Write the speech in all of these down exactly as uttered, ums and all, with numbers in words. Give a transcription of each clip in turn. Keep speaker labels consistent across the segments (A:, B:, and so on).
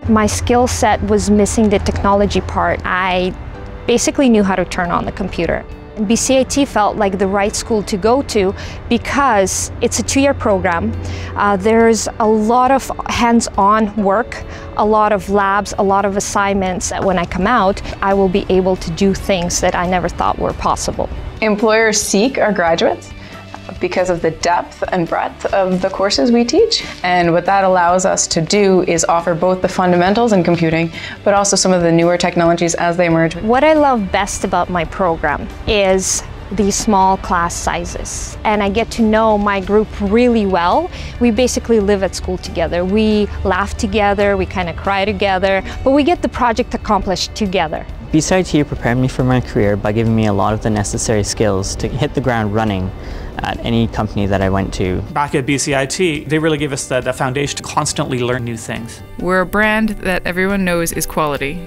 A: My skill set was missing the technology part. I basically knew how to turn on the computer. B C I T felt like the right school to go to because it's a two-year program. Uh, there's a lot of hands-on work, a lot of labs, a lot of assignments. When I come out, I will be able to do things that I never thought were possible.
B: Employers seek our graduates because of the depth and breadth of the courses we teach. And what that allows us to do is offer both the fundamentals in computing, but also some of the newer technologies as they emerge.
A: What I love best about my program is these small class sizes. And I get to know my group really well. We basically live at school together. We laugh together, we kind of cry together, but we get the project accomplished together.
C: B C I T prepared me for my career by giving me a lot of the necessary skills to hit the ground running at any company that I went to.
D: Back at B C I T, they really gave us the, the foundation to constantly learn new things.
E: We're a brand that everyone knows is quality.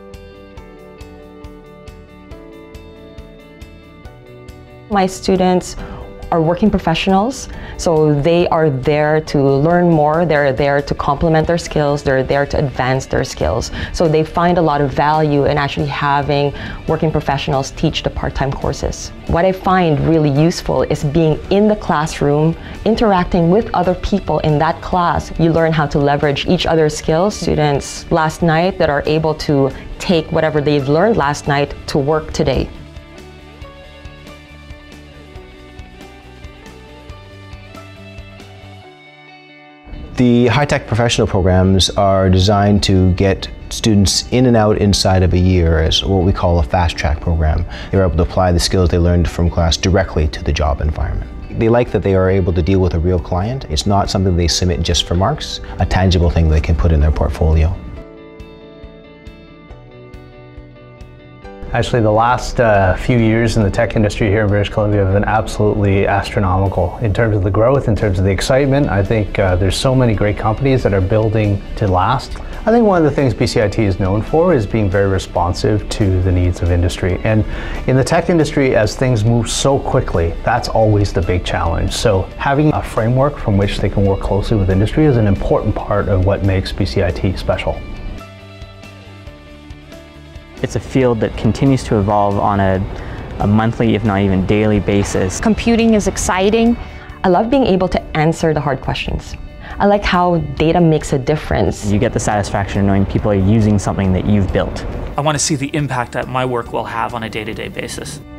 F: My students are working professionals, so they are there to learn more, they're there to complement their skills, they're there to advance their skills. So they find a lot of value in actually having working professionals teach the part-time courses. What I find really useful is being in the classroom, interacting with other people in that class. You learn how to leverage each other's skills. Students last night that are able to take whatever they've learned last night to work today.
G: The high-tech professional programs are designed to get students in and out inside of a year as what we call a fast-track program. They're able to apply the skills they learned from class directly to the job environment. They like that they are able to deal with a real client. It's not something they submit just for marks, a tangible thing they can put in their portfolio.
H: Actually, the last uh, few years in the tech industry here in British Columbia have been absolutely astronomical in terms of the growth, in terms of the excitement. I think uh, there's so many great companies that are building to last. I think one of the things B C I T is known for is being very responsive to the needs of industry. And in the tech industry, as things move so quickly, that's always the big challenge. So having a framework from which they can work closely with industry is an important part of what makes B C I T special.
C: It's a field that continues to evolve on a, a monthly, if not even daily basis.
A: Computing is exciting.
F: I love being able to answer the hard questions. I like how data makes a difference.
C: You get the satisfaction of knowing people are using something that you've built.
D: I want to see the impact that my work will have on a day-to-day basis.